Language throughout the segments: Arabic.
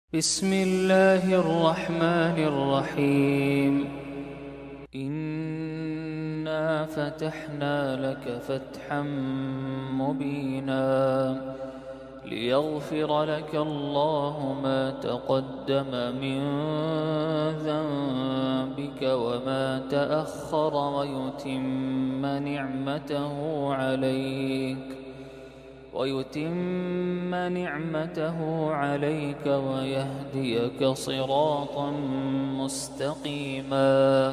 بسم الله الرحمن الرحيم. إنا فتحنا لك فتحا مبينا ليغفر لك الله ما تقدم من ذنبك وما تأخر ويتم نعمته عليك ويهديك صراطا مستقيما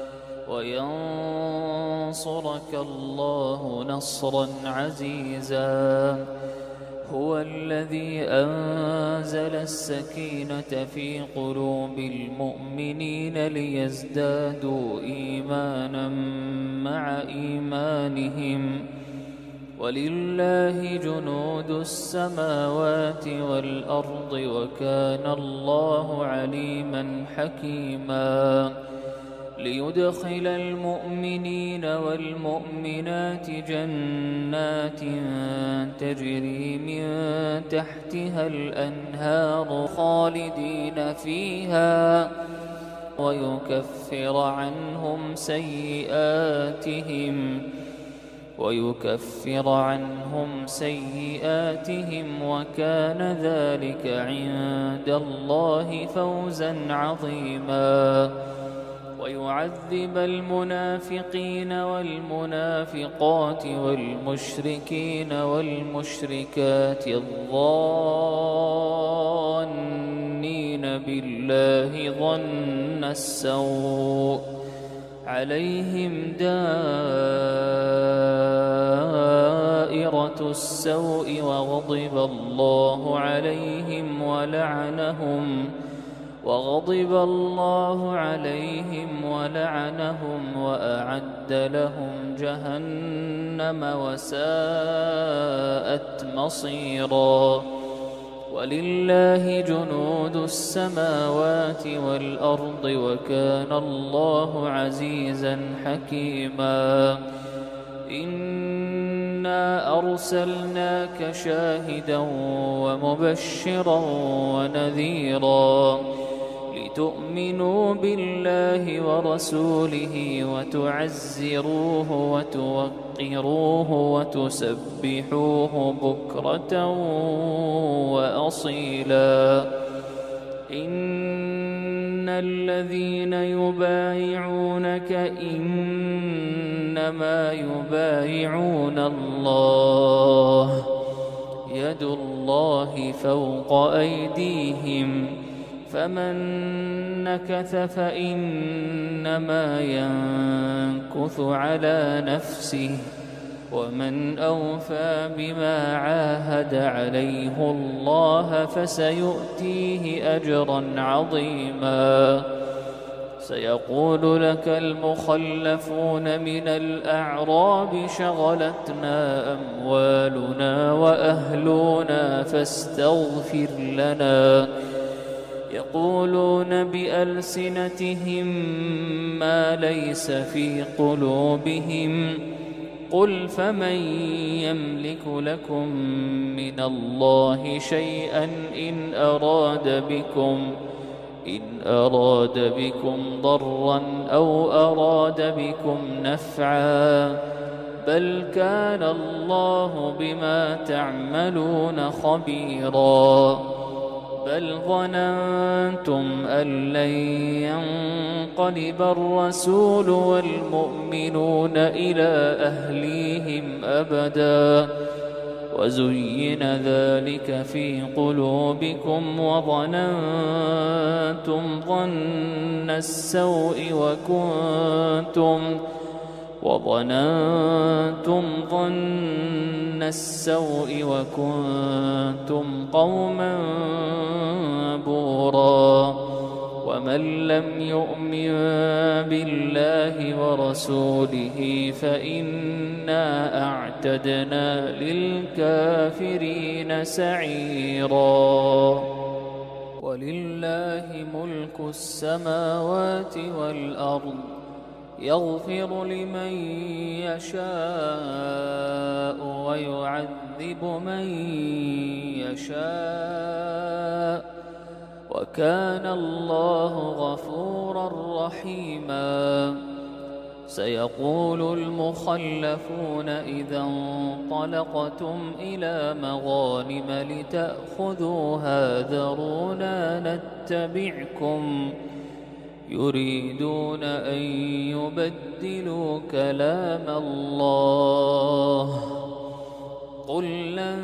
وينصرك الله نصرا عزيزا. هو الذي أنزل السكينة في قلوب المؤمنين ليزدادوا إيمانا مع إيمانهم ولله جنود السماوات والأرض وكان الله عليما حكيما. ليدخل المؤمنين والمؤمنات جنات تجري من تحتها الأنهار خالدين فيها ويكفر عنهم سيئاتهم وكان ذلك عند الله فوزا عظيما. ويعذب المنافقين والمنافقات والمشركين والمشركات الظانين بالله ظن السوء عليهم دائرة السوء وغضب الله عليهم ولعنهم وأعد لهم جهنم وساءت مصيرا. ولله جنود السماوات والأرض وكان الله عزيزا حكيما. إنا أرسلناك شاهدا ومبشرا ونذيرا لتؤمنوا بالله ورسوله وتعزروه وتوقروه وتسبحوه بكرة وأصيلا. إن الذين يبايعونك إنما يبايعون الله يد الله فوق أيديهم فمن نكث فإنما ينكث على نفسه ومن أوفى بما عاهد عليه الله فسيؤتيه أجرا عظيما. سيقول لك المخلفون من الأعراب شغلتنا أموالنا وأهلنا فاستغفر لنا يقولون بألسنتهم ما ليس في قلوبهم قل فمن يملك لكم من الله شيئا إن أراد بكم ضرا أو أراد بكم نفعا بل كان الله بما تعملون خبيرا. بل ظننتم أن لن ينقلب الرسول والمؤمنون إلى أهليهم أبدا وزين ذلك في قلوبكم وظننتم ظن السوء وكنتم قوما بورا. ومن لم يؤمن بالله ورسوله فإنا أعتدنا للكافرين سعيرا. ولله ملك السماوات والأرض يغفر لمن يشاء ويعذب من يشاء وكان الله غفورا رحيما. سيقول المخلفون إذا انطلقتم إلى مغانم لتأخذوها ذرونا نتبعكم يريدون أن يبدلوا كلام الله قل لن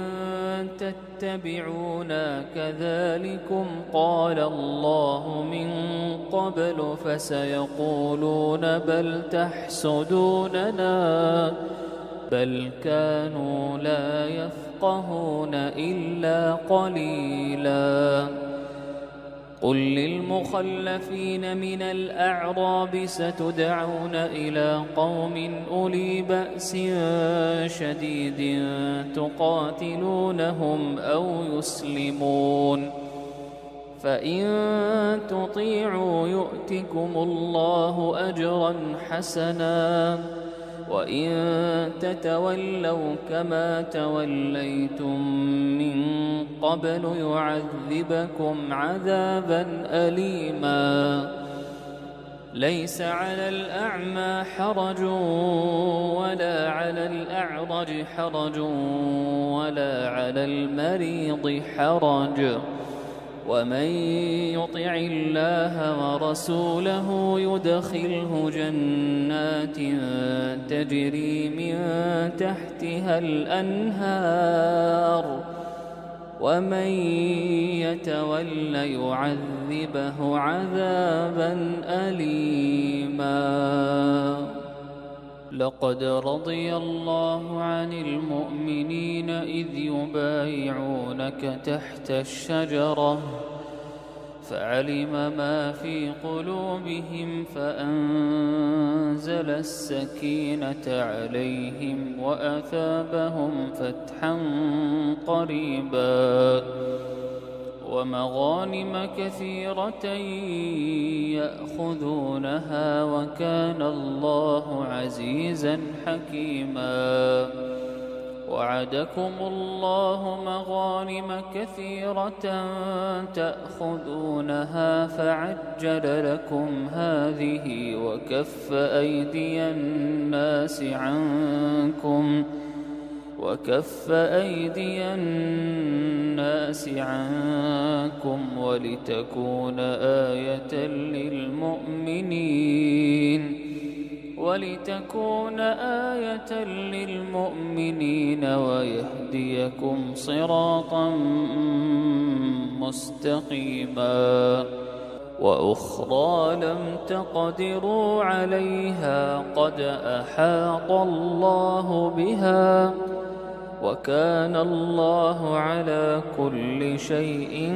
تتبعونا كذلكم قال الله من قبل فسيقولون بل تحسدوننا بل كانوا لا يفقهون إلا قليلا. قل للمخلفين من الأعراب ستدعون إلى قوم أولي بأس شديد تقاتلونهم أو يسلمون فإن تطيعوا يؤتكم الله أجرا حسنا وإن تتولوا كما توليتم من قبل يعذبكم عذابا أليما. ليس على الأعمى حرج ولا على الأعرج حرج ولا على المريض حرج ومن يطع الله ورسوله يدخله جنات تجري من تحتها الأنهار ومن يتول يعذبه عذابا أليما. لقد رضي الله عن المؤمنين إذ يبايعونك تحت الشجرة فعلم ما في قلوبهم فأنزل السكينة عليهم وأثابهم فتحا قريبا ومغانم كثيرة يأخذونها وكان الله عزيزا حكيما. وعدكم الله مغانم كثيرة تأخذونها فعجل لكم هذه وكف أيدي الناس عنكم ولتكون آية للمؤمنين ويهديكم صراطا مستقيما. وأخرى لم تقدروا عليها قد أحاط الله بها وكان الله على كل شيء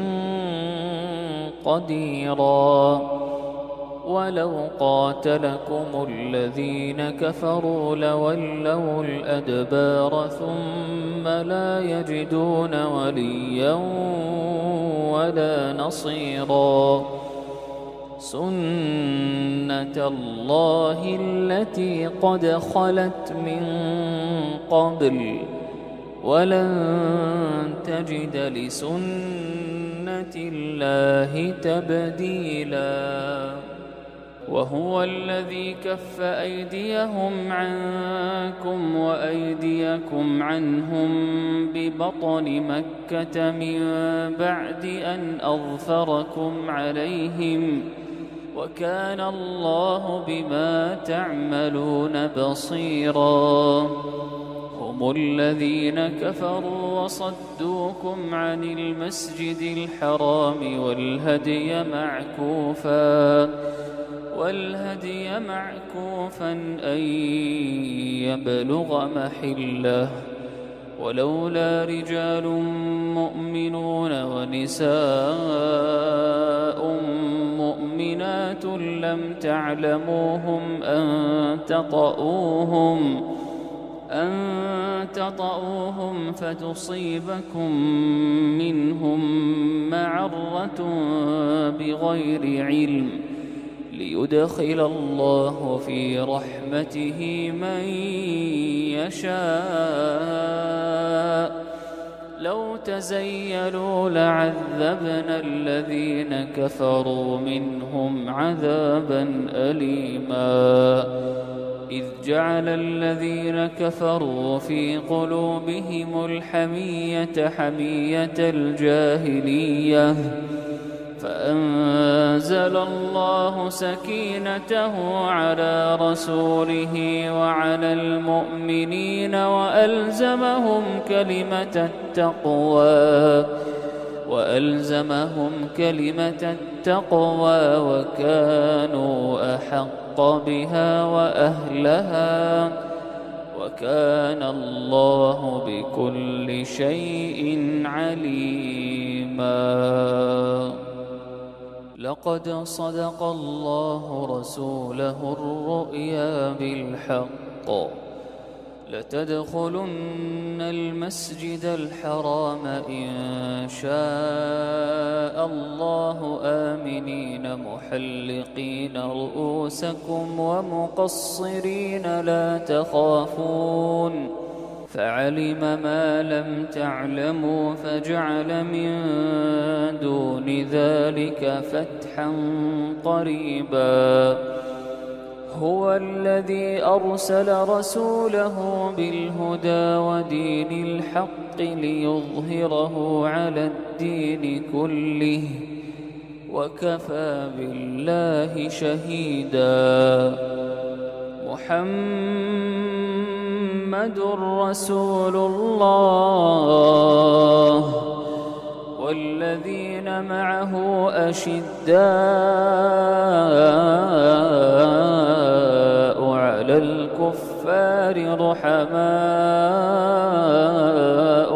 قديرا. ولو قاتلكم الذين كفروا لولوا الأدبار ثم لا يجدون وليا ولا نصيرا. سنة الله التي قد خلت من قبل ولن تجد لسنة الله تبديلا. وهو الذي كف أيديهم عنكم وأيديكم عنهم ببطن مكة من بعد أن أظفركم عليهم وكان الله بما تعملون بصيرا. هم الذين كفروا وصدوكم عن المسجد الحرام والهدي معكوفا أن يبلغ محله ولولا رجال مؤمنون ونساء مؤمنات لم تعلموهم أن تطؤوهم فتصيبكم منهم معرة بغير علم ليدخل الله في رحمته من يشاء. لو تزيلوا لعذبنا الذين كفروا منهم عذابا أليما إذ جعل الذين كفروا في قلوبهم الحمية حمية الجاهلية فأنزل الله سكينته على رسوله وعلى المؤمنين وألزمهم كلمة التقوى وكانوا أحق بها وأهلها وكان الله بكل شيء عليما. لقد صدق الله رسوله الرؤيا بالحق لتدخلن المسجد الحرام إن شاء الله آمنين محلقين رؤوسكم ومقصرين لا تخافون فعلم ما لم تعلموا فجعل من دون ذلك فتحا قريبا. هو الذي أرسل رسوله بالهدى ودين الحق ليظهره على الدين كله وكفى بالله شهيدا. محمد رسول الله والذين معه أشداء على الكفار رحماء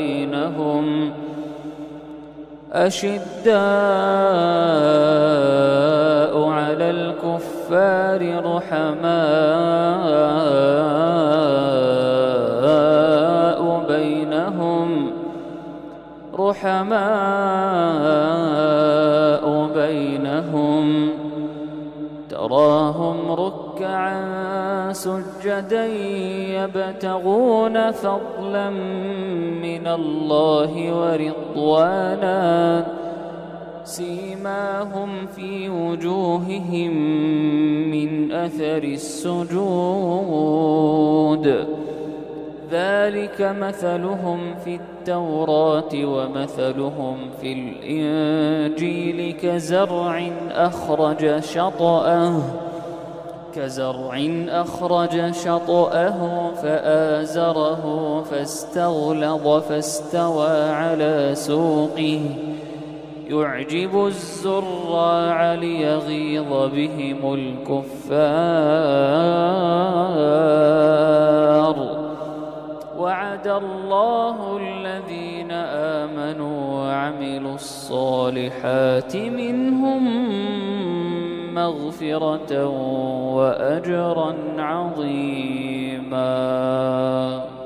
بينهم تراهم ركعا سجدا يبتغون فضلا من الله ورضوانا سيماهم في وجوههم من أثر السجود ذلك مثلهم في التوراة ومثلهم في الإنجيل كزرع أخرج شطأه فآزره فاستغلظ فاستوى على سوقه يعجب الزراع ليغيظ بهم الكفار. وعد الله الذين آمنوا وعملوا الصالحات منهم مغفرة وأجرا عظيما.